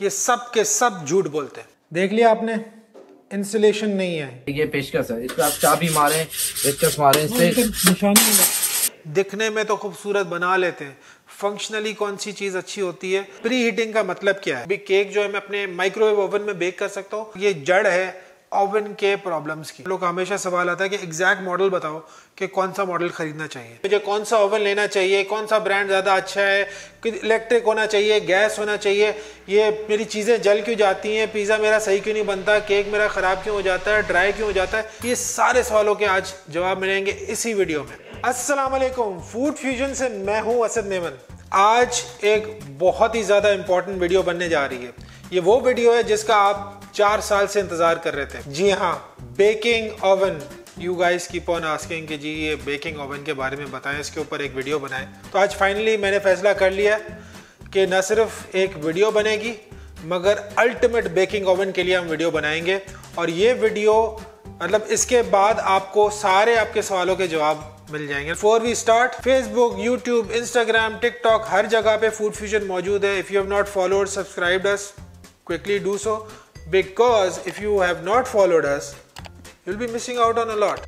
ये सब के सब झूठ बोलते हैं। देख लिया आपने, इंसुलेशन नहीं है, ये पेशकश है, इस पे आप चाबी मारें, पेशकश मारें, इस पे निशानी दिखने में तो खूबसूरत बना लेते हैं, फंक्शनली कौन सी चीज अच्छी होती है। प्री हीटिंग का मतलब क्या है? अभी केक जो है मैं अपने माइक्रोवेव ओवन में बेक कर सकता हूँ, ये जड़ है ओवन के प्रॉब्लम्स की। लोग हमेशा सवाल आता है कि एग्जैक्ट मॉडल बताओ कि कौन सा मॉडल खरीदना चाहिए, मुझे कौन सा ओवन लेना चाहिए, कौन सा ब्रांड ज़्यादा अच्छा है, इलेक्ट्रिक होना चाहिए, गैस होना चाहिए, ये मेरी चीज़ें जल क्यों जाती हैं, पिज़्ज़ा मेरा सही क्यों नहीं बनता, केक मेरा ख़राब क्यों हो जाता है, ड्राई क्यों हो जाता है। ये सारे सवालों के आज जवाब मिलेंगे इसी वीडियो में। अस्सलाम वालेकुम, फूड फ्यूजन से मैं हूँ असद मेमन। आज एक बहुत ही ज़्यादा इंपॉर्टेंट वीडियो बनने जा रही है। ये वो वीडियो है जिसका आप 4 साल से इंतजार कर रहे थे। जी हाँ, baking oven. You guys keep on asking कि जी ये बेकिंग ओवन के बारे में बताएं, इसके ऊपर एक वीडियो बनाएं। तो आज फाइनली मैंने फैसला कर लिया कि न सिर्फ एक वीडियो बनेगी मगर अल्टीमेट बेकिंग ओवन के लिए हम वीडियो बनाएंगे। और ये वीडियो मतलब इसके बाद आपको सारे आपके सवालों के जवाब मिल जाएंगे। Before we start, Facebook, YouTube, Instagram, TikTok, हर जगह पे फूड फ्यूजन मौजूद है। If you have not followed, subscribed us, quickly do so, because if you have not followed us you'll be missing out on a lot.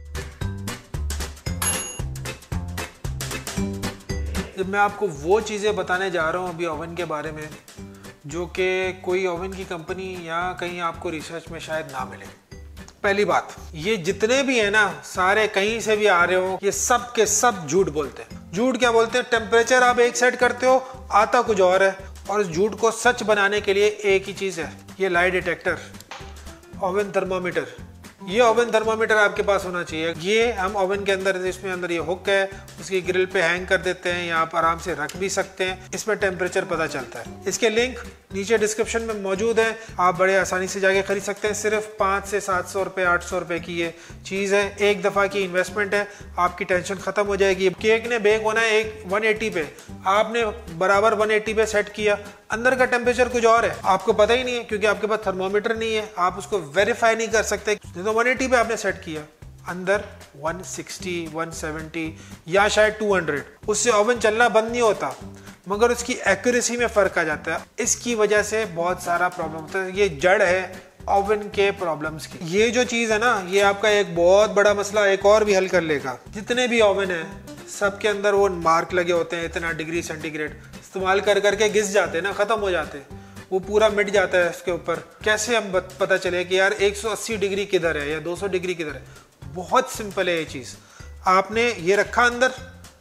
जब मैं आपको वो चीज़ें बताने जा रहा हूँ अभी ओवन के बारे में जो कि कोई ओवन की कंपनी या कहीं आपको रिसर्च में शायद ना मिले। पहली बात, ये जितने भी है ना, सारे कहीं से भी आ रहे हो, ये सब के सब झूठ बोलते हैं। झूठ क्या बोलते हैं? टेम्परेचर आप एक सेट करते हो, आता कुछ और है। और इस झूठ को सच बनाने के लिए एक ही चीज़ है, ये लाई डिटेक्टर, ओवन थर्मामीटर। ये ओवन थर्मामीटर आपके पास होना चाहिए। ये हम ओवन के अंदर, इसमें अंदर ये हुक है, उसकी ग्रिल पे हैंग कर देते हैं, यहाँ पर आराम से रख भी सकते हैं। इसमें टेम्परेचर पता चलता है। इसके लिंक नीचे डिस्क्रिप्शन में मौजूद है, आप बड़े आसानी से जाके खरीद सकते हैं। सिर्फ 5 से 700 रुपये, 800 रुपये की ये चीज़ है। एक दफ़ा की इन्वेस्टमेंट है, आपकी टेंशन ख़त्म हो जाएगी। केक ने बेक होना है 180 पे, आपने बराबर 180 पे सेट किया, अंदर का टेम्परेचर कुछ और है, आपको पता ही नहीं है क्योंकि आपके पास थर्मोमीटर नहीं है, आप उसको वेरीफाई नहीं कर सकते। तो 180 पे आपने सेट किया, अंदर 160, 170 या शायद 200, उससे ओवन चलना बंद नहीं होता मगर उसकी एक्यूरेसी में फ़र्क आ जाता है। इसकी वजह से बहुत सारा प्रॉब्लम होता है। ये जड़ है ओवन के प्रॉब्लम्स की। ये जो चीज़ है ना, ये आपका एक बहुत बड़ा मसला एक और भी हल कर लेगा। जितने भी ओवन है सबके अंदर वो मार्क लगे होते हैं, इतना डिग्री सेंटीग्रेड, इस्तेमाल कर करके घिस जाते हैं ना, ख़त्म हो जाते हैं, वो पूरा मिट जाता है इसके ऊपर। कैसे हम पता चले कि यार 180 डिग्री किधर है या 200 डिग्री किधर है? बहुत सिंपल है ये चीज़। आपने ये रखा अंदर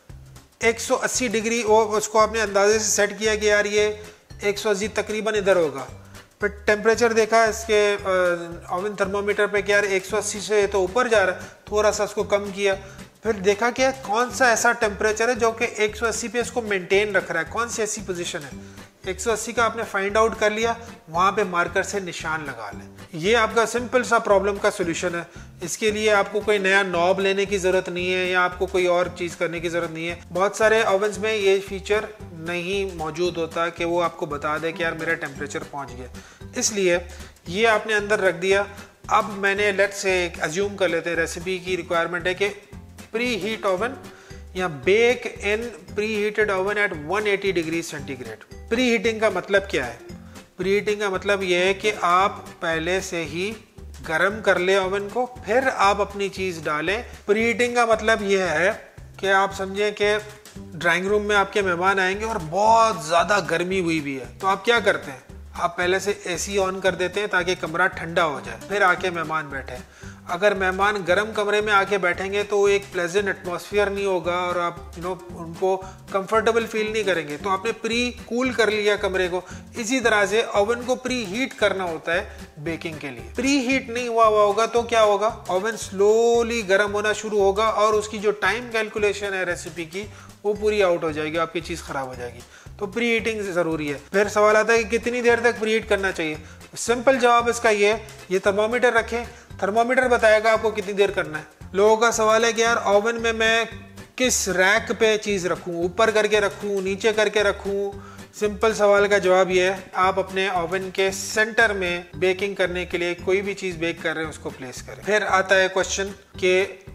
180 डिग्री, वो उसको आपने अंदाजे से सेट किया कि यार ये 180 तकरीबन इधर होगा। फिर टेम्परेचर देखा इसके ओवन थर्मोमीटर पे कि यार 180 से तो ऊपर जा रहा है, थोड़ा सा उसको कम किया। फिर देखा कि कौन सा ऐसा टेम्परेचर है जो कि 180 पे इसको मेंटेन रख रहा है, कौन सी ऐसी पोजीशन है। 180 का आपने फाइंड आउट कर लिया, वहाँ पे मार्कर से निशान लगा लें। ये आपका सिंपल सा प्रॉब्लम का सोल्यूशन है। इसके लिए आपको कोई नया नॉब लेने की ज़रूरत नहीं है या आपको कोई और चीज़ करने की ज़रूरत नहीं है। बहुत सारे ओवन्स में ये फीचर नहीं मौजूद होता कि वो आपको बता दे कि यार मेरा टेम्परेचर पहुँच गया। इसलिए ये आपने अंदर रख दिया। अब मैंने लेट से अज्यूम कर लेते हैं, रेसिपी की रिक्वायरमेंट है कि प्री हीट ओवन या bake in preheated oven at 180 degree centigrade. Preheating का मतलब क्या है? प्री हीटिंग का मतलब यह है कि आप पहले से ही गर्म कर ले ओवन को, फिर आप अपनी चीज़ डालें। प्री हीटिंग का मतलब यह है कि आप समझें कि ड्राइंग रूम में आपके मेहमान आएंगे और बहुत ज़्यादा गर्मी हुई भी है, तो आप क्या करते हैं? आप पहले से एसी ऑन कर देते हैं ताकि कमरा ठंडा हो जाए, फिर आके मेहमान बैठे। अगर मेहमान गर्म कमरे में आके बैठेंगे तो एक प्लेजेंट एटमॉस्फेयर नहीं होगा और आप उनको कंफर्टेबल फील नहीं करेंगे। तो आपने प्री कूल कर लिया कमरे को। इसी तरह से ओवन को प्री हीट करना होता है बेकिंग के लिए। प्री हीट नहीं हुआ होगा तो क्या होगा? ओवन स्लोली गर्म होना शुरू होगा और उसकी जो टाइम कैलकुलेशन है रेसिपी की वो पूरी आउट हो जाएगी, आपकी चीज़ ख़राब हो जाएगी। तो प्री हीटिंग ज़रूरी है। फिर सवाल आता है कि कितनी देर तक प्री हीट करना चाहिए? सिंपल जवाब इसका ये थर्मोमीटर रखें, थर्मोमीटर बताएगा आपको कितनी देर करना है। लोगों का सवाल है कि यार ओवन में मैं किस रैक पे चीज़ रखूं, ऊपर करके रखूं, नीचे करके रखूं? सिंपल सवाल का जवाब ये है, आप अपने ओवन के सेंटर में बेकिंग करने के लिए कोई भी चीज़ बेक कर रहे हैं उसको प्लेस करें। फिर आता है क्वेश्चन कि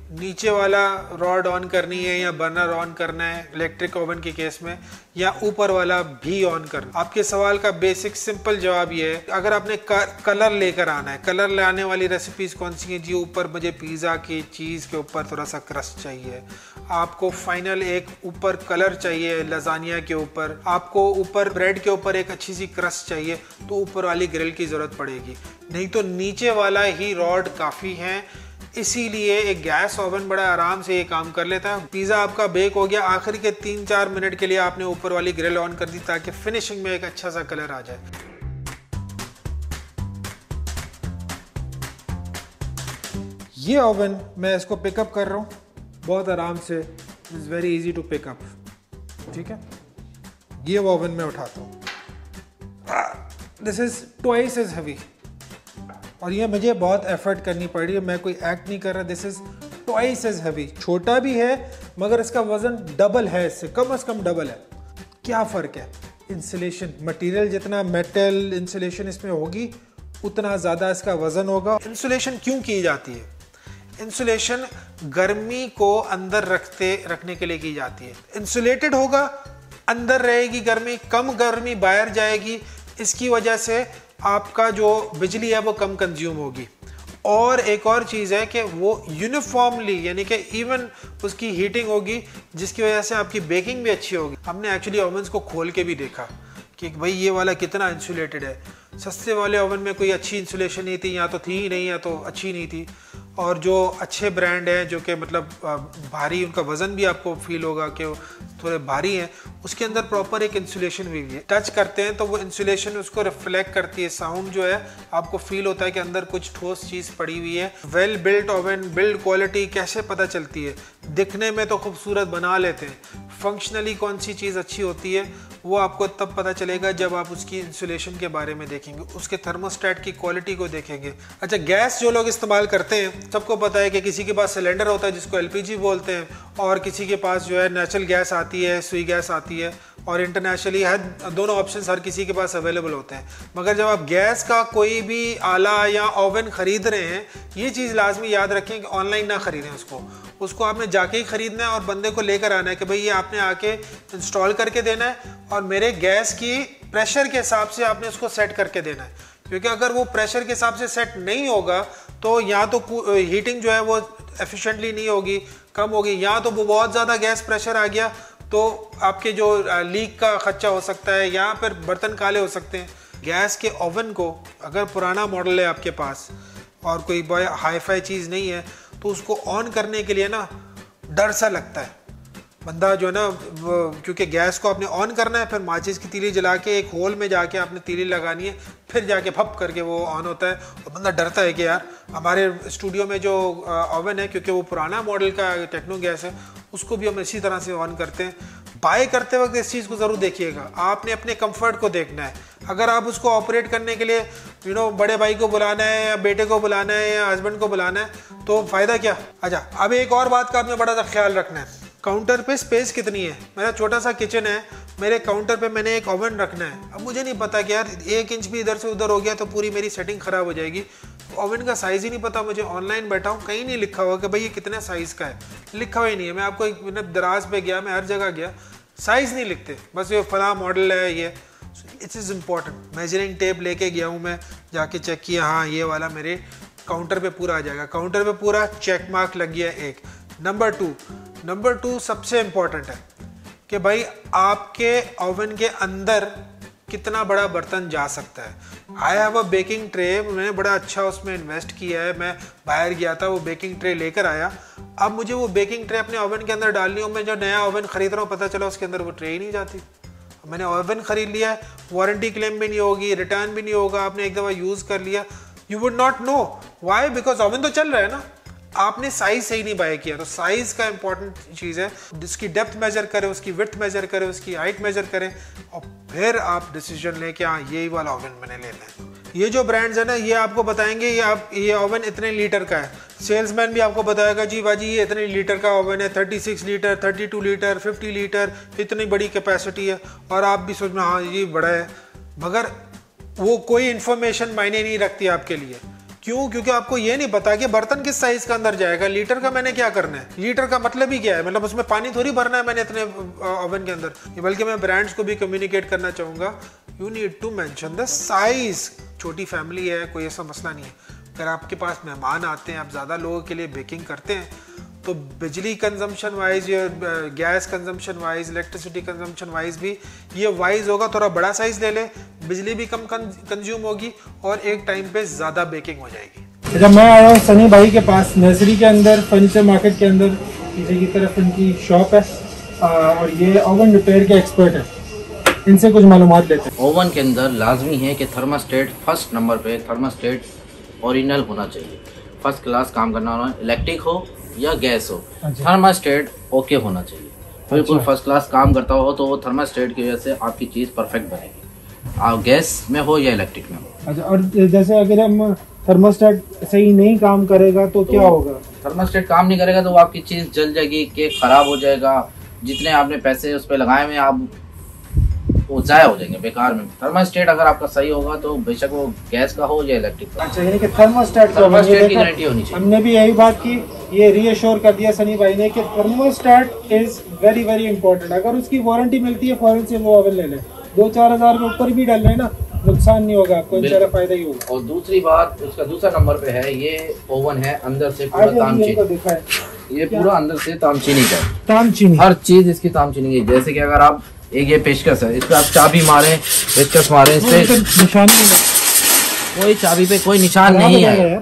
नीचे वाला रॉड ऑन करनी है या बर्नर ऑन करना है इलेक्ट्रिक ओवन के केस में, या ऊपर वाला भी ऑन करना? आपके सवाल का बेसिक सिंपल जवाब ये है, अगर आपने कलर लेकर आना है, कलर लाने वाली रेसिपीज कौन सी हैं जी? ऊपर मुझे पिज़्ज़ा की चीज़ के ऊपर थोड़ा सा क्रस्ट चाहिए, आपको फाइनल एक ऊपर कलर चाहिए लजानिया के ऊपर, आपको ऊपर ब्रेड के ऊपर एक अच्छी सी क्रस्ट चाहिए, तो ऊपर वाली ग्रिल की ज़रूरत पड़ेगी, नहीं तो नीचे वाला ही रॉड काफ़ी है। इसीलिए एक गैस ओवन बड़ा आराम से ये काम कर लेता है। पिज़्ज़ा आपका बेक हो गया, आखिर के 3-4 मिनट के लिए आपने ऊपर वाली ग्रिल ऑन कर दी ताकि फिनिशिंग में एक अच्छा सा कलर आ जाए। ये ओवन मैं इसको पिकअप कर रहा हूँ बहुत आराम से, it's very easy to pick up, ठीक है। ये ओवन मैं उठाता हूँ, this is twice as heavy, और ये मुझे बहुत एफर्ट करनी पड़ रही है, मैं कोई एक्ट नहीं कर रहा। This is twice as heavy, छोटा भी है मगर इसका वजन डबल है, इससे कम से कम डबल है। क्या फ़र्क है? इंसुलेशन मटेरियल, जितना मेटल इंसुलेशन इसमें होगी उतना ज़्यादा इसका वजन होगा। इंसुलेशन क्यों की जाती है? इंसुलेशन गर्मी को अंदर रखने के लिए की जाती है। इंसुलेटेड होगा, अंदर रहेगी गर्मी, कम गर्मी बाहर जाएगी, इसकी वजह से आपका जो बिजली है वो कम कंज्यूम होगी। और एक और चीज़ है कि वो यूनिफॉर्मली यानी कि इवन उसकी हीटिंग होगी, जिसकी वजह से आपकी बेकिंग भी अच्छी होगी। हमने एक्चुअली ओवन्स को खोल के भी देखा कि भाई ये वाला कितना इंसुलेटेड है। सस्ते वाले ओवन में कोई अच्छी इंसुलेशन नहीं थी, या तो थी ही नहीं या तो अच्छी नहीं थी। और जो अच्छे ब्रांड हैं जो कि मतलब भारी, उनका वज़न भी आपको फील होगा कि थोड़े भारी हैं, उसके अंदर प्रॉपर एक इंसुलेशन हुई है। टच करते हैं तो वो इंसुलेशन उसको रिफ्लेक्ट करती है, साउंड जो है आपको फील होता है कि अंदर कुछ ठोस चीज़ पड़ी हुई है। Well built oven, build quality कैसे पता चलती है? दिखने में तो खूबसूरत बना लेते हैं, फंक्शनली कौन सी चीज़ अच्छी होती है वो आपको तब पता चलेगा जब आप उसकी इंसुलेशन के बारे में देखेंगे, उसके थर्मोस्टेट की क्वालिटी को देखेंगे। अच्छा, गैस जो लोग इस्तेमाल करते हैं, सबको पता है कि किसी के पास सिलेंडर होता है जिसको एलपीजी बोलते हैं, और किसी के पास जो है नेचुरल गैस आती है, सुई गैस आती है, और इंटरनेशनली हर दोनों ऑप्शंस हर किसी के पास अवेलेबल होते हैं। मगर जब आप गैस का कोई भी आला या ओवन ख़रीद रहे हैं, ये चीज़ लाजमी याद रखें कि ऑनलाइन ना ख़रीदें उसको आपने जाके ही ख़रीदना है और बंदे को लेकर आना है कि भाई ये आपने आके इंस्टॉल करके देना है और मेरे गैस की प्रेशर के हिसाब से आपने उसको सेट करके देना है। क्योंकि अगर वो प्रेशर के हिसाब से सेट नहीं होगा तो या तो हीटिंग जो है वो एफिशिएंटली नहीं होगी, कम होगी, या तो वो बहुत ज़्यादा गैस प्रेशर आ गया तो आपके जो लीक का खर्चा हो सकता है, या फिर बर्तन काले हो सकते हैं। गैस के ओवन को अगर पुराना मॉडल है आपके पास और कोई बड़ा हाई फाई चीज़ नहीं है तो उसको ऑन करने के लिए ना डर सा लगता है। बंदा जो है ना, क्योंकि गैस को आपने ऑन करना है, फिर माचिस की तीली जला के एक होल में जाके आपने तीली लगानी है, फिर जाके फप करके वो ऑन होता है। और बंदा डरता है कि यार हमारे स्टूडियो में जो ओवन है, क्योंकि वो पुराना मॉडल का टेक्नो गैस है, उसको भी हम इसी तरह से ऑन करते हैं। बाय करते वक्त इस चीज़ को ज़रूर देखिएगा, आपने अपने कंफर्ट को देखना है। अगर आप उसको ऑपरेट करने के लिए बड़े भाई को बुलाना है या बेटे को बुलाना है या हस्बैंड को बुलाना है तो फ़ायदा क्या। अच्छा, अब एक और बात का आपने बड़ा सा ख्याल रखना है, काउंटर पे स्पेस कितनी है। मेरा छोटा सा किचन है, मेरे काउंटर पे मैंने एक ओवन रखना है। अब मुझे नहीं पता कि यार 1 इंच भी इधर से उधर हो गया तो पूरी मेरी सेटिंग ख़राब हो जाएगी। ओवन का साइज़ ही नहीं पता मुझे, ऑनलाइन बैठा हूँ, कहीं नहीं लिखा हुआ कि भाई ये कितने साइज़ का है, लिखा हुआ ही नहीं है। मैं आपको एक मिनट दराज पे गया, मैं हर जगह गया, साइज़ नहीं लिखते, बस ये फला मॉडल है ये। It's is important. Measuring tape लेके गया हूँ मैं, जाके चेक किया, हाँ ये वाला मेरे काउंटर पे पूरा आ जाएगा। काउंटर पे पूरा चेक मार्क लग गया एक। नंबर टू सबसे इम्पॉर्टेंट है कि भाई आपके ओवन के अंदर कितना बड़ा बर्तन जा सकता है। I have a baking tray, मैंने बड़ा अच्छा उसमें इन्वेस्ट किया है। मैं बाहर गया था, वो बेकिंग ट्रे लेकर आया। अब मुझे वो बेकिंग ट्रे अपने ओवन के अंदर डालनी हो, मैं जो नया ओवन खरीद रहा हूँ पता चला उसके अंदर वो ट्रे ही नहीं जाती। मैंने ओवन खरीद लिया है, वारंटी क्लेम भी नहीं होगी, रिटर्न भी नहीं होगा, आपने एक दफ़ा यूज़ कर लिया, you would not know why, because oven तो चल रहा है ना, आपने साइज सही नहीं बाय किया। तो साइज का इंपॉर्टेंट चीज़ है, जिसकी डेप्थ मेजर करें, उसकी विड्थ मेजर करें, उसकी हाइट मेजर करें, और फिर आप डिसीजन लें कि हाँ यही वाला ओवन मैंने लेना है। ये जो ब्रांड्स है ना, ये आपको बताएंगे ये ओवन इतने लीटर का है। सेल्समैन भी आपको बताएगा जी बाजी ये इतने लीटर का ओवन है, 36 लीटर, 32 लीटर, 50 लीटर, इतनी बड़ी कैपेसिटी है, और आप भी सोच में हाँ ये बड़ा है, मगर वो कोई इन्फॉर्मेशन मायने नहीं रखती आपके लिए। क्यों? क्योंकि आपको ये नहीं पता कि बर्तन किस साइज का अंदर जाएगा। लीटर का मैंने क्या करना है, लीटर का मतलब ही क्या है, मतलब उसमें पानी थोड़ी भरना है मैंने इतने ओवन के अंदर। बल्कि मैं ब्रांड्स को भी कम्युनिकेट करना चाहूँगा, you need to mention the size. छोटी फैमिली है, कोई ऐसा मसला नहीं है। अगर आपके पास मेहमान आते हैं, आप ज़्यादा लोगों के लिए बेकिंग करते हैं, तो बिजली कंजम्पशन वाइज या gas consumption wise, electricity consumption wise भी ये वाइज होगा। थोड़ा बड़ा साइज ले ले, बिजली भी कम कंज्यूम होगी और एक टाइम पे ज़्यादा बेकिंग हो जाएगी। जब मैं आया हूँ सनी भाई के पास, नर्सरी के अंदर, फर्नीचर मार्केट के अंदर, पीछे की तरफ इनकी शॉप है और ये ओवन रिपेयर के एक्सपर्ट है। इनसे कुछ मालूमात लेते हैं। ओवन के अंदर लाजमी है कि थर्मास्टेट फर्स्ट नंबर पे थर्मास्टेट ओरिजिनल होना चाहिए। फर्स्ट क्लास काम करना होना, इलेक्ट्रिक हो या गैस हो, थर्मास्टेट ओके होना चाहिए। बिल्कुल फर्स्ट क्लास काम करता हो तो वो थर्मास्टेट की वजह से आपकी चीज़ परफेक्ट बनेगी, आप गैस में हो या इलेक्ट्रिक में हो। अच्छा, और जैसे अगर हम थर्मास्टेट सही नहीं काम करेगा तो क्या होगा? थर्मास्टेट काम नहीं करेगा तो वो आपकी चीज़ जल जाएगी, केक खराब हो जाएगा, जितने आपने पैसे उस पर लगाए हुए आप वो ज़ाया हो जाएंगे बेकार में। थर्मास्टेट अगर आपका सही होगा तो बेशक वो गैस का हो या इलेक्ट्रिक का। अच्छा, यानी कि थर्मास्टेट की गारंटी होनी चाहिए। हमने भी यही बात की, ये रीअश्योर कर दिया सनी भाई ने कि thermostat is very very important. अगर उसकी वारंटी मिलती है फौरन से वो ओवन ले ले। 2-4 हज़ार के ऊपर भी डाल रहे ना, नुकसान नहीं होगा आपको, इंशाल्लाह फायदा ही होगा। और दूसरी बात, उसका दूसरा नंबर पे है, ये ओवन है अंदर से पूरा तामचीनी, ये पूरा अंदर से तामचीनी का, तामचीनी हर चीज इसकी तामचीनी की। जैसे कि अगर आप एक ये पेशकश है, इस पर आप चाबी मारे, पेशकश मारे, इस पे निशान नहीं है, कोई चाबी पे कोई निशान नहीं है,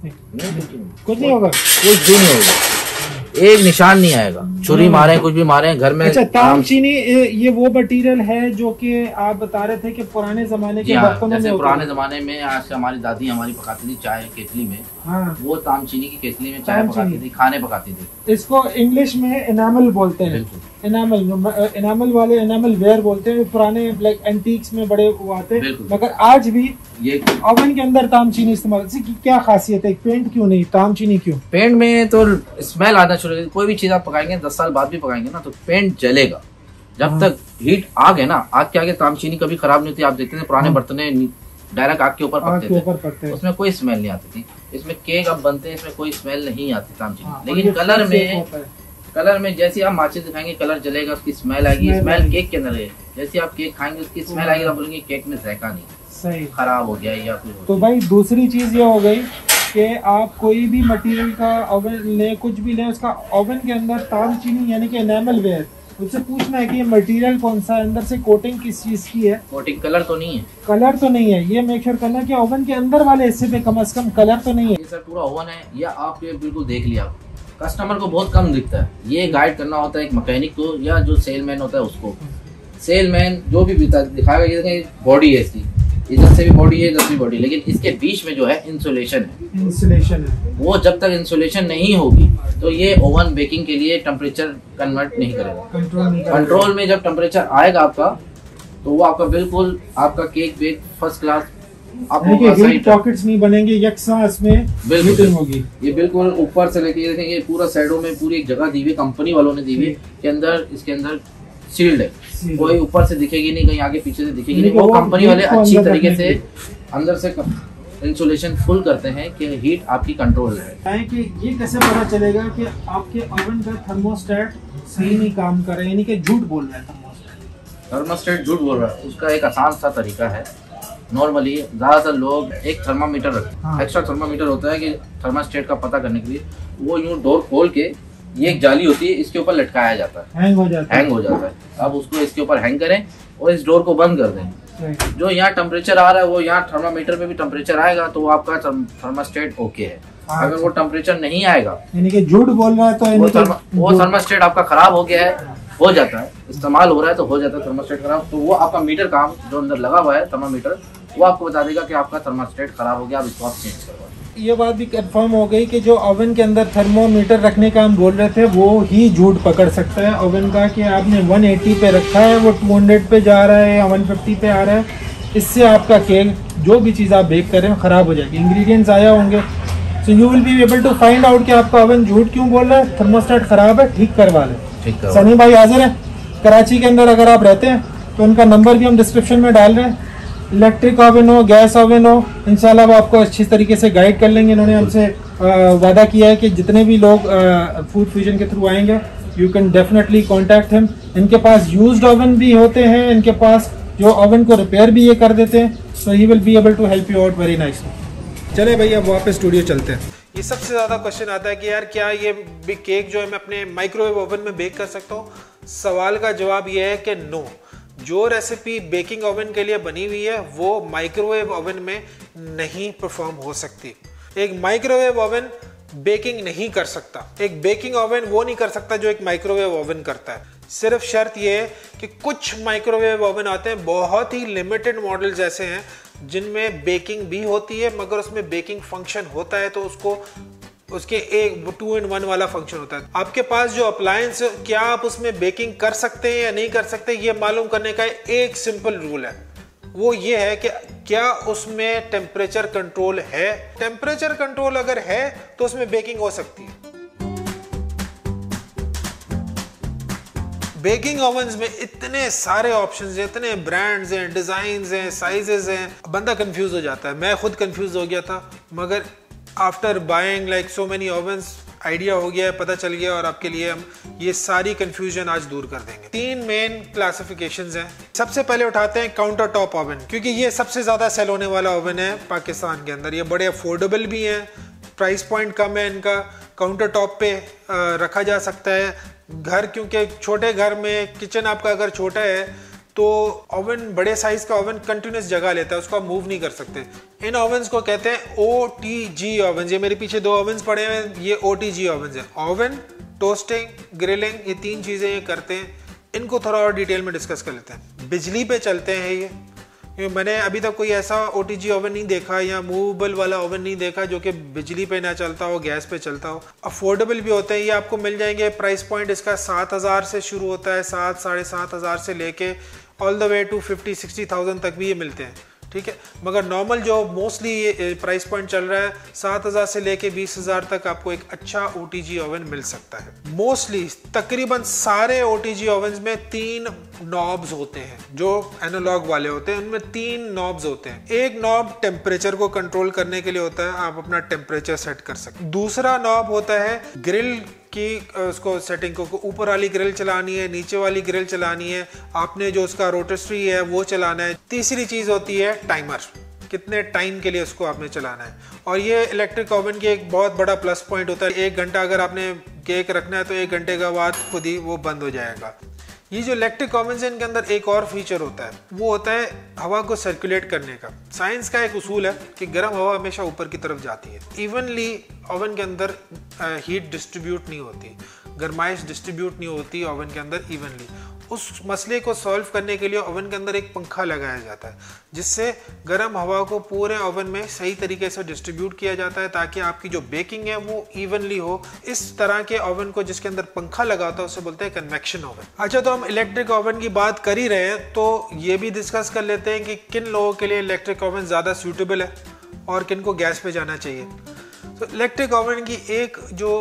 कुछ नहीं होगा, कुछ भी नहीं होगा, एक निशान नहीं आएगा। छुरी मारे, कुछ भी मारे घर में। अच्छा, तामचीनी ये वो मटेरियल है जो कि आप बता रहे थे कि पुराने जमाने के बर्तनों में, जैसे पुराने जमाने में आज हमारी दादी हमारी पकाती थी चाय केतली में, हाँ, वो तामचीनी की केतली में चाय पकाती थी, खाने पकाती थी। इसको इंग्लिश में एनामल बोलते हैं, एनामल वाले एनामल वेयर बोलते हैं। पुराने ब्लैक एंटीक्स में बड़े वो आते हैं, मगर आज भी ये ओवन के अंदर तामचीनी इस्तेमाल। क्या खासियत है, पेंट क्यों नहीं, तामचीनी क्यों? पेंट में तो स्मेल आना शुरू, कोई भी चीज आप पकाएंगे 10 साल बाद भी पकाएंगे ना तो पेंट जलेगा। जब तक हीट आग है ना, आग के आगे तामचीनी कभी खराब नहीं होती। आप देखते थे पुराने बर्तन डायरेक्ट आग के ऊपर पकते थे, उसमें कोई स्मेल नहीं आती थी। इसमें केक अब बनते हैं, इसमें कोई स्मेल नहीं आती तामचीनी। लेकिन कलर में जैसे आप माचिस दिखाएंगे कलर जलेगा, उसकी स्मेल आएगी। स्मेल केक के अंदर है, जैसे आप केक खाएंगे उसकी स्मेल आएगी, आप बोलेंगे केक में जायका नहीं, सही खराब हो गया या कुछ। तो भाई दूसरी चीज ये हो गई कि आप कोई भी मटेरियल का ओवन ले, कुछ भी ले, उसका ओवन के अंदर तामचीनी यानी कि एनामल वेयर, उससे पूछना है कि ये मटेरियल कौन सा है, अंदर से कोटिंग किस चीज की है। कोटिंग कलर तो नहीं है, कलर तो नहीं है, ये मेक श्योर करना कि ओवन के अंदर वाले हिस्से पे कम से कम कलर तो नहीं है। ये सर पूरा ओवन है, या आप ये बिल्कुल देख लिया, कस्टमर को बहुत कम दिखता है। ये गाइड करना होता है एक मैकेनिक को या जो सेलमैन होता है उसको। सेलमैन जो भी दिखाएगा, ये बॉडी है इसकी, इधर से भी बॉडी है, इधर से भी बॉडी, लेकिन इसके बीच में जो है इंसुलेशन है। वो जब तक इंसुलेशन नहीं होगी तो ये ओवन बेकिंग के लिए टेम्परेचर कन्वर्ट नहीं करेगा। कंट्रोल में जब टेम्परेचर आएगा आपका, तो वो आपका बिल्कुल आपका cake bake first class pockets नहीं बनेंगे, यकसा इसमें हीटिंग होगी। ये बिल्कुल ऊपर से लेके देखेंगे पूरा साइडों में पूरी एक जगह दी हुई, कंपनी वालों ने दी हुई के अंदर, इसके अंदर सील्ड है, कोई ऊपर से दिखेगी नहीं, कहीं आगे पीछे से दिखेगी नहीं। वो कंपनी वाले अच्छी तरीके से अंदर से इंसुलेशन फुल करते हैं कि हीट आपकी कंट्रोल है। कि ये कैसे पता चलेगा कि आपके ओवन का थर्मोस्टेट सही नहीं काम कर रहा है, यानी कि झूठ बोल रहा है थर्मोस्टेट झूठ बोल रहा है? उसका एक आसान सा तरीका है। नॉर्मली ज्यादातर लोग एक थर्मामीटर रखते हैं, एक्स्ट्रा थर्मामीटर होता है कि थर्मास्टेट का पता करने के लिए। वो यूं डोर खोल के, ये एक जाली होती है, इसके ऊपर लटकाया जाता है, हैंग हो जाता है। अब उसको इसके ऊपर हैंग करें और इस डोर को बंद कर दें। जो यहाँ टेम्परेचर आ रहा है वो यहाँ थर्मामीटर में भी टेम्परेचर आएगा, तो आपका थर्मास्टेट ओके है। अगर वो टेम्परेचर नहीं आएगा, यानी कि झूठ बोल रहा है, तो वो थर्मास्टेट आपका खराब हो गया है, हो जाता है, इस्तेमाल हो रहा है तो हो जाता है थर्मास्टेट खराब। तो वो आपका मीटर काम जो अंदर लगा हुआ है थर्मामीटर, वो आपको बता देगा कि आपका थर्मास्टेट खराब हो गया, आप इसको आप चेंज करवाएं। ये बात भी कंफर्म हो गई कि जो ओवन के अंदर थर्मोमीटर रखने का हम बोल रहे थे, वो ही झूठ पकड़ सकता है ओवन का, कि आपने 180 पे रखा है, वो 200 पे जा रहा है या 150 पे आ रहा है। इससे आपका केक, जो भी चीज़ आप बेक कर रहे हैं, ख़राब हो जाएगी, इंग्रेडिएंट्स आया होंगे। So you will be able to find out कि आपका ओवन झूठ क्यों बोल रहा है, थर्मोस्टेट ख़राब है, ठीक करवा लें। सनी भाई हाजिर है कराची के अंदर, अगर आप रहते हैं तो उनका नंबर भी हम डिस्क्रिप्शन में डाल रहे हैं, इलेक्ट्रिक ओवन हो, गैस ओवन हो, इंशाल्लाह वो आपको अच्छी तरीके से गाइड कर लेंगे। इन्होंने हमसे वादा किया है कि जितने भी लोग फूड फ्यूजन के थ्रू आएंगे, you can definitely contact him. इनके पास यूज्ड ओवन भी होते हैं, इनके पास जो ओवन को रिपेयर भी ये कर देते हैं। So he will be able to help you out very nicely. चले भैया अब वापस स्टूडियो चलते हैं। ये सबसे ज़्यादा क्वेश्चन आता है कि यार क्या ये केक जो है मैं अपने माइक्रोवेव ओवन में बेक कर सकता हूँ? सवाल का जवाब ये है कि नो। जो रेसिपी बेकिंग ओवन के लिए बनी हुई है वो माइक्रोवेव ओवन में नहीं परफॉर्म हो सकती। एक माइक्रोवेव ओवन बेकिंग नहीं कर सकता। एक बेकिंग ओवन वो नहीं कर सकता जो एक माइक्रोवेव ओवन करता है। सिर्फ शर्त ये है कि कुछ माइक्रोवेव ओवन आते हैं, बहुत ही लिमिटेड मॉडल्स ऐसे हैं जिनमें बेकिंग भी होती है मगर उसमें बेकिंग फंक्शन होता है, तो उसके एक 2-in-1 वाला फंक्शन होता है। आपके पास जो अप्लायंस, क्या आप उसमें बेकिंग कर सकते हैं या नहीं कर सकते, ये मालूम करने का एक सिंपल रूल है। वो ये है कि क्या उसमें टेम्परेचर कंट्रोल है। टेम्परेचर कंट्रोल अगर है तो उसमें बेकिंग हो सकती है। बेकिंग ओवन्स में इतने सारे ऑप्शंस हैं, इतने ब्रांड्स हैं, डिजाइन्स हैं, साइजेस हैं, बंदा कंफ्यूज हो जाता है। मैं खुद कंफ्यूज हो गया था, मगर after buying like so many ovens idea हो गया है, पता चल गया, और आपके लिए हम ये सारी कंफ्यूजन आज दूर कर देंगे। 3 मेन क्लासिफिकेशंस हैं। सबसे पहले उठाते हैं काउंटर टॉप ओवन, क्योंकि ये सबसे ज्यादा सेल होने वाला ओवन है पाकिस्तान के अंदर। ये बड़े अफोर्डेबल भी हैं, प्राइस पॉइंट कम है इनका, काउंटर टॉप पे रखा जा सकता है। घर, क्योंकि छोटे घर में किचन आपका अगर छोटा है तो ओवन, बड़े साइज का ओवन कंटिन्यूस जगह लेता है, उसको आप मूव नहीं कर सकते। इन ओवन्स को कहते हैं OTG ओवन। ये मेरे पीछे 2 ओवन्स पड़े हुए हैं, ये OTG ओवन्स हैं। ओवन, टोस्टिंग, ग्रिलिंग, ये 3 चीजें ये करते हैं। इनको थोड़ा और डिटेल में डिस्कस कर लेते हैं। बिजली पे चलते हैं ये मैंने अभी तक कोई ऐसा OTG ओवन नहीं देखा या मूवेबल वाला ओवन नहीं देखा जो कि बिजली पे ना चलता हो, गैस पे चलता हो। अफोर्डेबल भी होते हैं, ये आपको मिल जाएंगे। प्राइस पॉइंट इसका 7,000 से शुरू होता है, 7-7,500 से लेके ऑल द वे टू 50-60,000 तक भी ये मिलते हैं, ठीक है। मगर नॉर्मल जो मोस्टली प्राइस पॉइंट चल रहा है 7,000 से लेके 20,000 तक आपको एक अच्छा OTG ओवन मिल सकता है। मोस्टली तकरीबन सारे OTG ओवन्स में 3 नॉब्स होते हैं, जो एनालॉग वाले होते हैं उनमें 3 नॉब्स होते हैं। एक नॉब टेम्परेचर को कंट्रोल करने के लिए होता है, आप अपना टेम्परेचर सेट कर सकते हैं। दूसरा नॉब होता है ग्रिल की, उसको सेटिंग को ऊपर वाली ग्रिल चलानी है, नीचे वाली ग्रिल चलानी है, आपने जो उसका रोटेस्ट्री है वो चलाना है। तीसरी चीज होती है टाइमर, कितने टाइम के लिए उसको आपने चलाना है। और ये इलेक्ट्रिक ओवन की एक बहुत बड़ा प्लस पॉइंट होता है। 1 घंटा अगर आपने केक रखना है तो 1 घंटे के बाद खुद ही वो बंद हो जाएगा। ये जो इलेक्ट्रिक ओवन है इनके अंदर एक और फीचर होता है, वो होता है हवा को सर्कुलेट करने का। साइंस का एक उसूल है कि गर्म हवा हमेशा ऊपर की तरफ जाती है। इवनली ओवन के अंदर हीट डिस्ट्रीब्यूट नहीं होती, गर्माइश डिस्ट्रीब्यूट नहीं होती ओवन के अंदर इवनली। उस मसले को सॉल्व करने के लिए ओवन के अंदर एक पंखा लगाया जाता है, जिससे गर्म हवा को पूरे ओवन में सही तरीके से डिस्ट्रीब्यूट किया जाता है, ताकि आपकी जो बेकिंग है वो इवनली हो। इस तरह के ओवन को जिसके अंदर पंखा लगा होता है उसे बोलते हैं कन्वेक्शन ओवन। अच्छा, तो हम इलेक्ट्रिक ओवन की बात कर ही रहे हैं तो ये भी डिस्कस कर लेते हैं कि किन लोगों के लिए इलेक्ट्रिक ओवन ज़्यादा सूटेबल है और किन को गैस पे जाना चाहिए। तो इलेक्ट्रिक ओवन की एक जो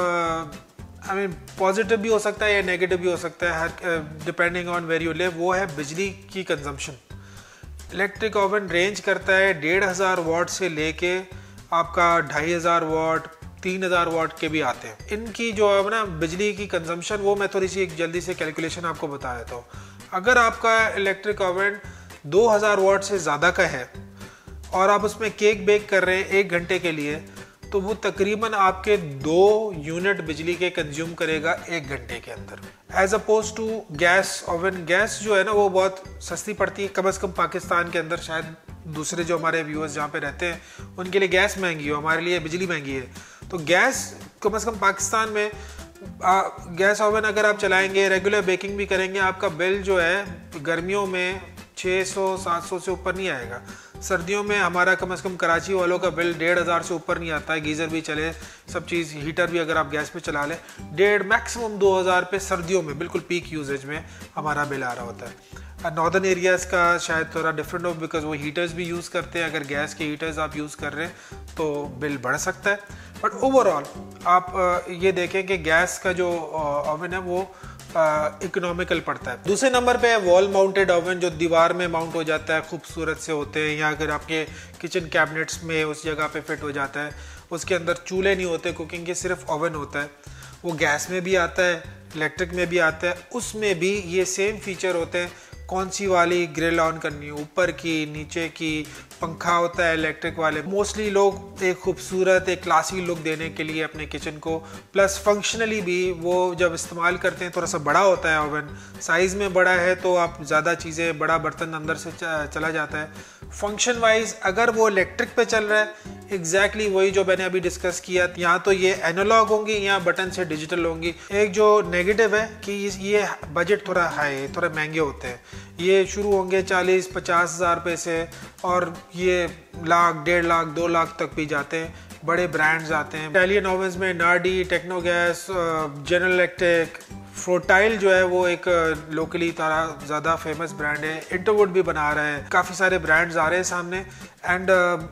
पॉजिटिव भी हो सकता है या नेगेटिव भी हो सकता है, हर depending on where you live, वो है बिजली की कंजम्पशन। इलेक्ट्रिक ओवन रेंज करता है 1,500 वाट से लेके आपका 2,500 वाट, 3,000 वाट के भी आते हैं। इनकी जो है ना बिजली की कंजम्पशन, वो मैं थोड़ी सी एक जल्दी से कैलकुलेशन आपको बता देता हूँ। अगर आपका इलेक्ट्रिक ओवन 2,000 वाट से ज़्यादा का है और आप उसमें केक बेक कर रहे हैं 1 घंटे के लिए, तो वो तकरीबन आपके 2 यूनिट बिजली के कंज्यूम करेगा 1 घंटे के अंदर, as opposed to gas oven. Gas जो है ना वो बहुत सस्ती पड़ती है, कम से कम पाकिस्तान के अंदर। शायद दूसरे जो हमारे व्यूअर्स जहाँ पे रहते हैं उनके लिए गैस महंगी हो, हमारे लिए बिजली महंगी है। तो गैस कम से कम पाकिस्तान में गैस ओवन अगर आप चलाएंगे, रेगुलर बेकिंग भी करेंगे, आपका बिल जो है गर्मियों में 600-700 से ऊपर नहीं आएगा। सर्दियों में हमारा कम से कम कराची वालों का बिल 1,500 से ऊपर नहीं आता है। गीज़र भी चले, सब चीज़, हीटर भी अगर आप गैस पे चला लें, 1,500 मैक्सिमम 2,000 पे सर्दियों में बिल्कुल पीक यूजेज में हमारा बिल आ रहा होता है। नॉर्दर्न एरियाज़ का शायद थोड़ा डिफरेंट हो, बिकॉज वो हीटर्स भी यूज़ करते हैं। अगर गैस के हीटर्स आप यूज़ कर रहे हैं तो बिल बढ़ सकता है। बट ओवरऑल आप ये देखें कि गैस का जो ओवन है वो इकोनॉमिकल पड़ता है। दूसरे नंबर पे है वॉल माउंटेड ओवन, जो दीवार में माउंट हो जाता है, खूबसूरत से होते हैं, या अगर आपके किचन कैबिनेट्स में उस जगह पे फिट हो जाता है। उसके अंदर चूल्हे नहीं होते कुकिंग के, सिर्फ ओवन होता है। वो गैस में भी आता है, इलेक्ट्रिक में भी आता है, उसमें भी ये सेम फीचर होते हैं। कौन सी वाली ग्रिल ऑन करनी है, ऊपर की, नीचे की, पंखा होता है इलेक्ट्रिक वाले। मोस्टली लोग एक खूबसूरत एक क्लासी लुक देने के लिए अपने किचन को, प्लस फंक्शनली भी वो जब इस्तेमाल करते हैं, थोड़ा सा बड़ा होता है ओवन, साइज़ में बड़ा है तो आप ज़्यादा चीज़ें, बड़ा बर्तन अंदर से चला जाता है। फंक्शन वाइज अगर वो इलेक्ट्रिक पे चल रहा है, एग्जैक्टली वही जो मैंने अभी डिस्कस किया, यहाँ तो ये एनालॉग होंगी, यहाँ बटन से डिजिटल होंगी। एक जो नेगेटिव है कि ये बजट थोड़ा हाई है, थोड़ा महंगे होते हैं। ये शुरू होंगे 40-50 हज़ार रुपये से, और ये लाख, 1.5 लाख, 2 लाख तक भी जाते हैं। बड़े ब्रांड्स आते हैं इटालियन ओवन्स में, नार्डी, टेक्नोगैस, जनरल इलेक्ट्रिक, फ्रोटाइल जो है वो एक लोकली ज़्यादा फेमस ब्रांड है। इंटरवुड भी बना रहा है, काफ़ी सारे ब्रांड्स आ रहे हैं सामने। एंड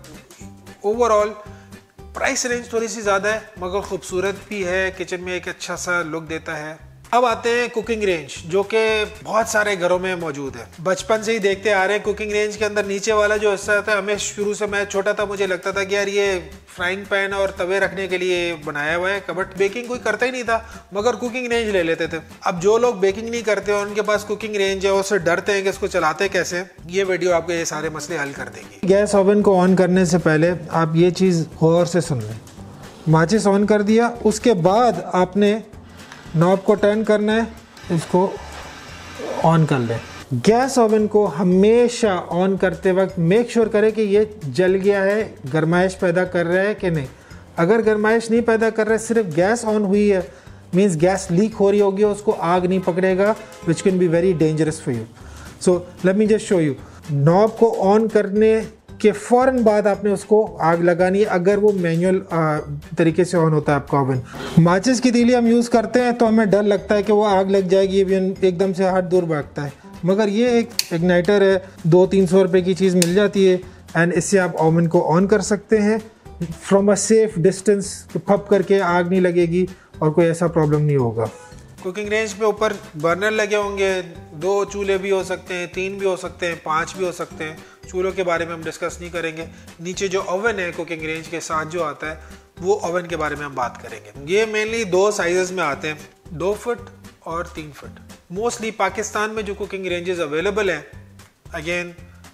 ओवरऑल प्राइस रेंज थोड़ी सी ज़्यादा है, मगर खूबसूरत भी है, किचन में एक अच्छा सा लुक देता है। अब आते हैं कुकिंग रेंज, जो कि बहुत सारे घरों में मौजूद है। बचपन से ही देखते आ रहे हैं कुकिंग रेंज के अंदर नीचे वाला जो हिस्सा होता है, हमें शुरू से, मैं छोटा था मुझे लगता था कि यार ये फ्राइंग पैन और तवे रखने के लिए बनाया हुआ है, बट बेकिंग कोई करता ही नहीं था, मगर कुकिंग रेंज ले लेते थे। अब जो लोग बेकिंग नहीं करते और उनके पास कुकिंग रेंज है, उससे डरते हैं कि इसको चलाते कैसे, ये वीडियो आपके ये सारे मसले हल कर देगी। गैस ओवन को ऑन करने से पहले आप ये चीज़ गौर से सुन लें। माचिस ऑन कर दिया, उसके बाद आपने नॉब को टर्न करना है, इसको ऑन कर लें। गैस ओवन को हमेशा ऑन करते वक्त मेक श्योर करें कि ये जल गया है, गर्माइश पैदा कर रहा है कि नहीं। अगर गर्माइश नहीं पैदा कर रहा है, सिर्फ गैस ऑन हुई है, मीन्स गैस लीक हो रही होगी, उसको आग नहीं पकड़ेगा, which can be very dangerous for you. So let me just show you. Knob को ऑन करने के फ़ौरन बाद आपने उसको आग लगानी है, अगर वो मैनुअल तरीके से ऑन होता है आपका ओवन। माचिस की तीली हम यूज़ करते हैं तो हमें डर लगता है कि वो आग लग जाएगी, एकदम से हाथ दूर भागता है, मगर ये एक इग्नाइटर है, 200-300 रुपये की चीज़ मिल जाती है, एंड इससे आप ओवन को ऑन कर सकते हैं फ्रॉम अ सेफ डिस्टेंस। फप करके आग नहीं लगेगी और कोई ऐसा प्रॉब्लम नहीं होगा। कुकिंग रेंज पे ऊपर बर्नर लगे होंगे, 2 चूल्हे भी हो सकते हैं, 3 भी हो सकते हैं, 5 भी हो सकते हैं। चूल्हों के बारे में हम डिस्कस नहीं करेंगे। नीचे जो ओवन है कुकिंग रेंज के साथ जो आता है, वो ओवन के बारे में हम बात करेंगे। ये मेनली 2 साइजेस में आते हैं, 2 फुट और 3 फुट। मोस्टली पाकिस्तान में जो कुकिंग रेंजेस अवेलेबल हैं, again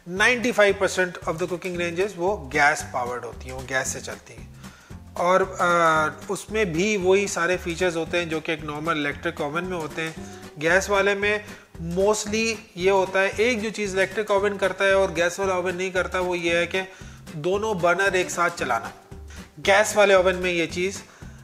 95% of the cooking ranges वो गैस पावर्ड होती हैं, वो गैस से चलती हैं, और उसमें भी वही सारे फीचर्स होते हैं जो कि एक नॉर्मल इलेक्ट्रिक ओवन में होते हैं। गैस वाले में मोस्टली ये होता है, एक जो चीज़ इलेक्ट्रिक ओवन करता है और गैस वाला ओवन नहीं करता, वो ये है कि दोनों बर्नर एक साथ चलाना। गैस वाले ओवन में ये चीज़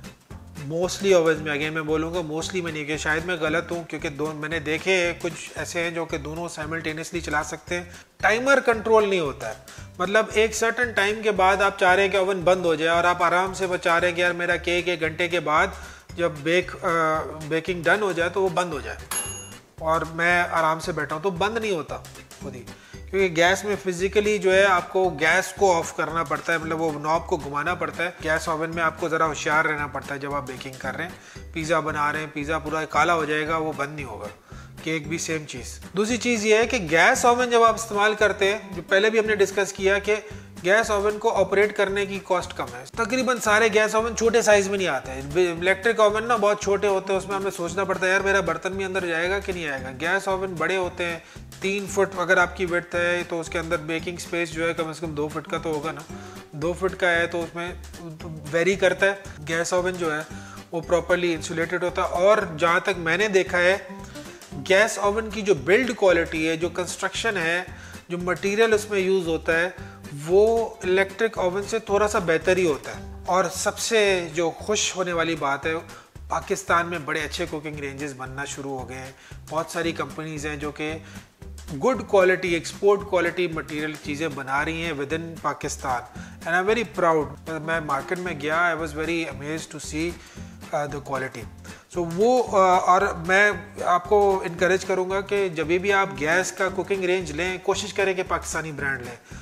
मोस्टली ओवन में, अगेन मैं बोलूँगा मोस्टली में नहीं, कि शायद मैं गलत हूँ, क्योंकि मैंने देखे हैं कुछ ऐसे हैं जो कि दोनों साइमल्टेनियसली चला सकते हैं। टाइमर कंट्रोल नहीं होता है, मतलब एक सर्टन टाइम के बाद आप चाह रहे हैं कि ओवन बंद हो जाए, और आप आराम से चाह रहे हैं कि यार मेरा केक 1 घंटे के बाद जब बेकिंग डन हो जाए तो वो बंद हो जाए, और मैं आराम से बैठा हूँ, तो बंद नहीं होता खुद ही, क्योंकि गैस में फिजिकली जो है आपको गैस को ऑफ करना पड़ता है, मतलब वो नॉब को घुमाना पड़ता है। गैस ओवन में आपको ज़रा होशियार रहना पड़ता है जब आप बेकिंग कर रहे हैं। पिज़्ज़ा बना रहे हैं, पिज़्ज़ा पूरा काला हो जाएगा, वो बंद नहीं होगा। केक भी सेम चीज़। दूसरी चीज़ ये है कि गैस ओवन जब आप इस्तेमाल करते हैं, जो पहले भी हमने डिस्कस किया कि गैस ओवन को ऑपरेट करने की कॉस्ट कम है। तकरीबन सारे गैस ओवन छोटे साइज में नहीं आते हैं। इलेक्ट्रिक ओवन ना बहुत छोटे होते हैं, उसमें हमें सोचना पड़ता है यार मेरा बर्तन भी अंदर जाएगा कि नहीं आएगा। गैस ओवन बड़े होते हैं, 3 फुट अगर आपकी विड्थ है तो उसके अंदर बेकिंग स्पेस जो है कम से कम 2 फुट का तो होगा ना। 2 फुट का है तो उसमें वेरी करता है। गैस ओवन जो है वो प्रॉपरली इंसुलेटेड होता है, और जहाँ तक मैंने देखा है गैस ओवन की जो बिल्ड क्वालिटी है, जो कंस्ट्रक्शन है, जो मटेरियल उसमें यूज़ होता है, वो इलेक्ट्रिक ओवन से थोड़ा सा बेहतर ही होता है। और सबसे जो खुश होने वाली बात है, पाकिस्तान में बड़े अच्छे कुकिंग रेंजेस बनना शुरू हो गए हैं। बहुत सारी कंपनीज हैं जो कि good quality, export quality material चीज़ें बना रही हैं with in Pakistan, and I am very proud. मैं मार्केट में गया, I was very amazed to see the quality. So वो और मैं आपको इनकरेज करूँगा कि जब भी आप गैस का कुकिंग रेंज लें, कोशिश करें कि पाकिस्तानी ब्रांड लें,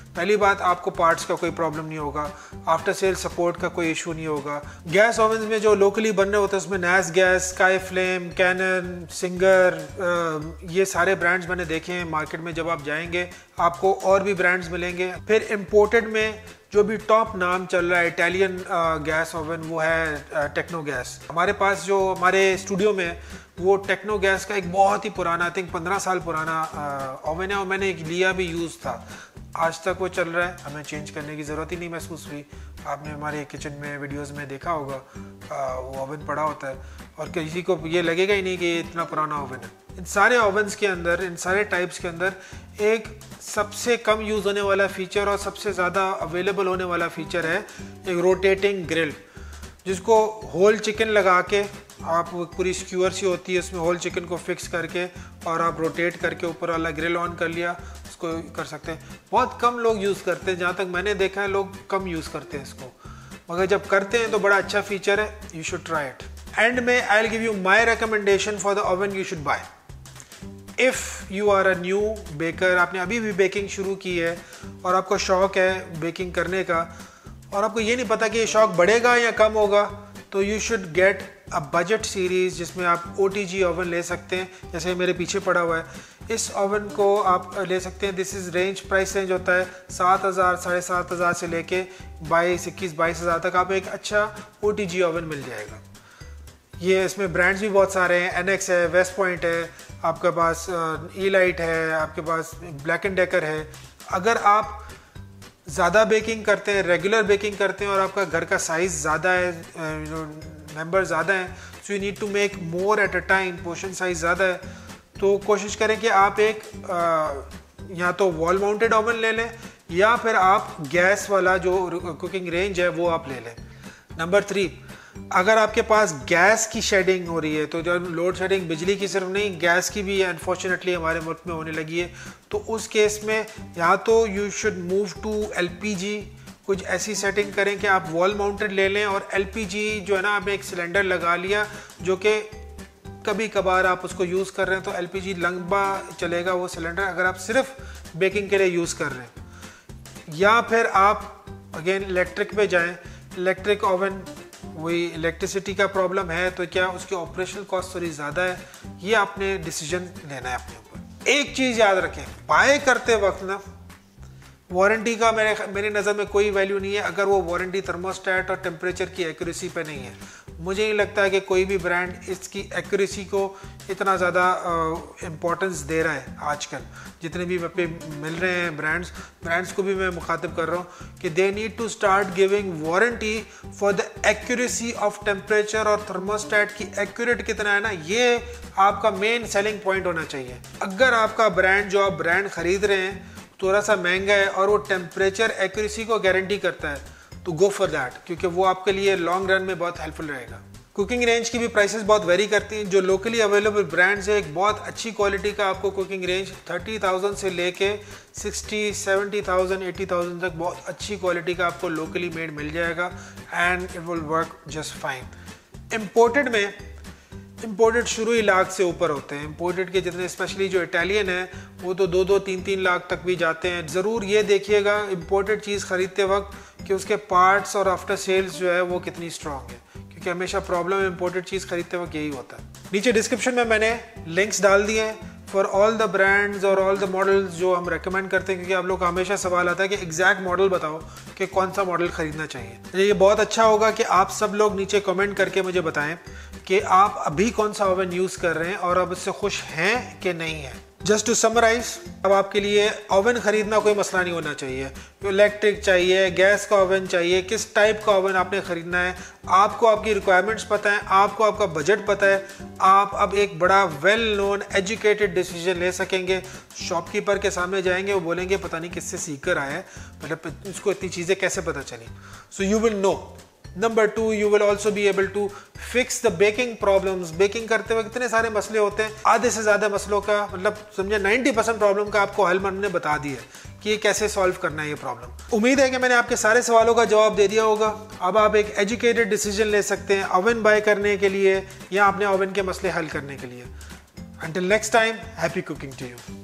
पहली बात, आपको पार्ट्स का कोई प्रॉब्लम नहीं होगा, आफ्टर सेल सपोर्ट का कोई इशू नहीं होगा। गैस ओवन में जो लोकली बन रहे होते हैं उसमें Nasgas, Sky Flame, Canon, Singer, ये सारे ब्रांड्स मैंने देखे हैं मार्केट में। जब आप जाएंगे आपको और भी ब्रांड्स मिलेंगे। फिर इम्पोर्टेड में जो भी टॉप नाम चल रहा है इटालियन गैस ओवन, वो है टेक्नो गैस। हमारे पास जो हमारे स्टूडियो में वो टेक्नो गैस का एक बहुत ही पुराना, आई थिंक 15 साल पुराना ओवन है, और मैंने एक लिया भी यूज़ था, आज तक वो चल रहा है। हमें चेंज करने की ज़रूरत ही नहीं महसूस हुई। आपने हमारे किचन में वीडियोस में देखा होगा, वो ओवन पड़ा होता है और किसी को ये लगेगा ही नहीं कि ये इतना पुराना ओवन है। इन सारे ओवन्स के अंदर, इन सारे टाइप्स के अंदर एक सबसे कम यूज़ होने वाला फ़ीचर और सबसे ज़्यादा अवेलेबल होने वाला फ़ीचर है एक रोटेटिंग ग्रिल, जिसको होल चिकन लगा के, आप पूरी स्क्यूअर सी होती है, उसमें होल चिकन को फिक्स करके और आप रोटेट करके ऊपर वाला ग्रिल ऑन कर लिया, उसको कर सकते हैं। बहुत कम लोग यूज़ करते हैं, जहाँ तक मैंने देखा है लोग कम यूज़ करते हैं इसको, मगर जब करते हैं तो बड़ा अच्छा फीचर है, you should try it. End में I will give you my recommendation for the oven you should buy. If you are a new baker, आपने अभी भी बेकिंग शुरू की है और आपको शौक है बेकिंग करने का और आपको ये नहीं पता कि ये शौक बढ़ेगा या कम होगा, तो you should get a budget series जिसमें आप OTG ओवन ले सकते हैं, जैसे मेरे पीछे पड़ा हुआ है। इस ओवन को आप ले सकते हैं। This is range, price range होता है 7,000 7,500 से लेके 21,000 तक आपको एक अच्छा OTG ओवन मिल जाएगा। ये इसमें ब्रांड्स भी बहुत सारे हैं, NX है, वेस्ट पॉइंट है, आपके पास E-Lite है, आपके पास ब्लैक एंड डेकर है। अगर आप ज़्यादा बेकिंग करते हैं, रेगुलर बेकिंग करते हैं और आपका घर का साइज़ ज़्यादा है, मेंबर ज़्यादा हैं, so you need to make more at a time, portion size ज़्यादा है, तो कोशिश करें कि आप एक या तो वॉल माउंटेड ओवन ले लें या फिर आप गैस वाला जो कुकिंग रेंज है वो आप ले लें। नंबर 3, अगर आपके पास गैस की शेडिंग हो रही है, तो जब लोड शेडिंग बिजली की सिर्फ नहीं, गैस की भी अनफॉर्चुनेटली हमारे मुल्क में होने लगी है, तो उस केस में या तो you should move to LPG। कुछ ऐसी सेटिंग करें कि आप वॉल माउंटेड ले लें और LPG जो है ना, आप एक सिलेंडर लगा लिया जो कि कभी कभार आप उसको यूज़ कर रहे हैं तो LPG लंबा चलेगा वो सिलेंडर, अगर आप सिर्फ बेकिंग के लिए यूज़ कर रहे हैं। या फिर आप अगेन इलेक्ट्रिक पे जाएं। इलेक्ट्रिक ओवन, वही इलेक्ट्रिसिटी का प्रॉब्लम है तो क्या उसकी ऑपरेशनल कॉस्ट थोड़ी ज़्यादा है, ये आपने डिसीजन लेना है अपने ऊपर। एक चीज़ याद रखें, बाय करते वक्त ना वारंटी का मेरी नज़र में कोई वैल्यू नहीं है अगर वो वारंटी थर्मोस्टेट और टेम्परेचर की एक्यूरेसी पे नहीं है। मुझे नहीं लगता है कि कोई भी ब्रांड इसकी एक्यूरेसी को इतना ज़्यादा इम्पोर्टेंस दे रहा है आजकल। जितने भी पे मिल रहे हैं ब्रांड्स को भी मैं मुखातिब कर रहा हूँ कि they need to start giving warranty for the accuracy of temperature और थर्मोस्टेट की एक्यूरेट कितना है ना, ये आपका मेन सेलिंग पॉइंट होना चाहिए। अगर आपका ब्रांड, जो आप ब्रांड खरीद रहे हैं, थोड़ा सा महंगा है और वो टेम्परेचर एक्यूरेसी को गारंटी करता है, तो गो फॉर दैट, क्योंकि वो आपके लिए लॉन्ग रन में बहुत हेल्पफुल रहेगा। कुकिंग रेंज की भी प्राइसेस बहुत वेरी करती हैं। जो लोकली अवेलेबल ब्रांड्स है, एक बहुत अच्छी क्वालिटी का आपको कुकिंग रेंज 30,000 से लेके 60, 70,000, 80,000 तक बहुत अच्छी क्वालिटी का आपको लोकली मेड मिल जाएगा and it will work just fine. Imported शुरू ही लाख से ऊपर होते हैं। इम्पोर्टेड के जितने, स्पेशली जो इटालियन है, वो तो 2-2, 3-3 लाख तक भी जाते हैं। ज़रूर ये देखिएगा इम्पोर्टेड चीज़ ख़रीदते वक्त कि उसके पार्ट्स और आफ्टर सेल्स जो है वो कितनी स्ट्रॉन्ग है, क्योंकि हमेशा प्रॉब्लम इम्पोर्टेड चीज़ खरीदते वक्त यही होता है। नीचे डिस्क्रिप्शन में मैंने लिंक्स डाल दिए हैं फॉर ऑल द ब्रांड्स और ऑल द मॉडल्स जो हम रेकमेंड करते हैं, क्योंकि आप लोग का हमेशा सवाल आता है कि एग्जैक्ट मॉडल बताओ कि कौन सा मॉडल खरीदना चाहिए। ये बहुत अच्छा होगा कि आप सब लोग नीचे कमेंट करके मुझे बताएं कि आप अभी कौन सा ओवन यूज़ कर रहे हैं और आप इससे खुश हैं कि नहीं है। जस्ट टू समराइज, अब आपके लिए ओवन खरीदना कोई मसला नहीं होना चाहिए। इलेक्ट्रिक चाहिए, गैस का ओवन चाहिए, किस टाइप का ओवन आपने ख़रीदना है, आपको आपकी रिक्वायरमेंट्स पता है, आपको आपका बजट पता है, आप अब एक बड़ा वेल नोन एजुकेटेड डिसीजन ले सकेंगे। शॉपकीपर के सामने जाएंगे, वो बोलेंगे पता नहीं किससे सीख कर आया है, मतलब उसको इतनी चीज़ें कैसे पता चली। So you will know. Number 2, you will also be able to fix the baking problems। Baking करते वक्त इतने सारे मसले होते हैं, आधे से ज़्यादा मसलों का, मतलब समझे 90% प्रॉब्लम का आपको हल मैंने बता दिया कि ये कैसे सॉल्व करना है ये प्रॉब्लम। उम्मीद है कि मैंने आपके सारे सवालों का जवाब दे दिया होगा। अब आप एक एजुकेटेड डिसीजन ले सकते हैं ओवन बाय करने के लिए या अपने ओवन के मसले हल करने के लिए। Until next time, happy cooking to you।